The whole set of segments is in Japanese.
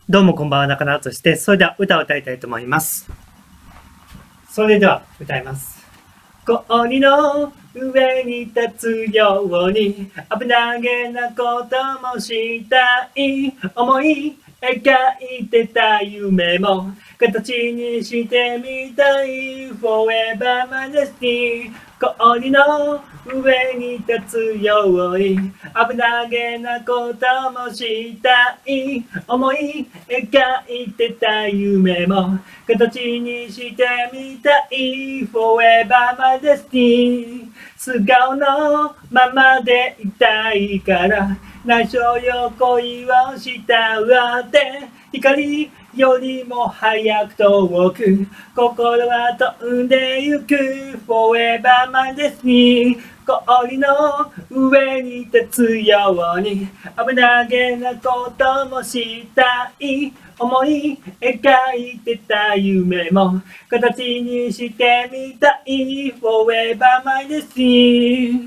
どうもこんばんは、中野敦です。それでは歌を歌いたいと思います。それでは歌います。氷の上に立つように危なげなこともしたい。思い描いてた夢も形にしてみたい。Forever Majesty。 氷の上に立つように危なげなこともしたい。思い描いてた夢も形にしてみたい。 Forever Majesty。 素顔のままでいたいから内緒よ恋をしたわって光よりも早く遠く心は飛んでゆく。 Forever Majesty。 氷の上に立つように危なげなこともしたい。思い描いてた夢も形にしてみたい。 Forever Majesty。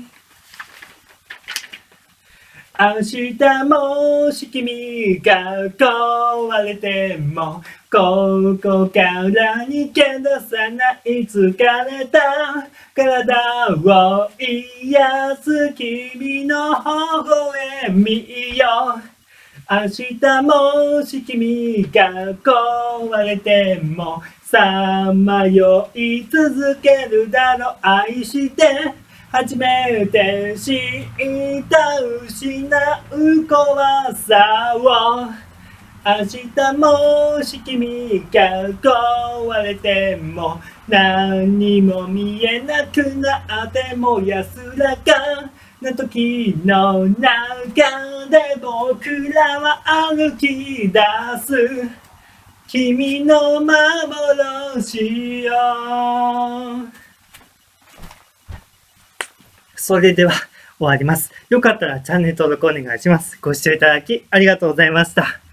明日もし君が壊れてもここから逃げ出さない。疲れた体を癒す君の微笑みよ。明日もし君が壊れてもさまよい続けるだろう。愛して初めて知った失う怖さを。明日もし君が壊れても何も見えなくなっても安らかな時の中で僕らは歩き出す君の幻よ。それでは終わります。よかったらチャンネル登録お願いします。ご視聴いただきありがとうございました。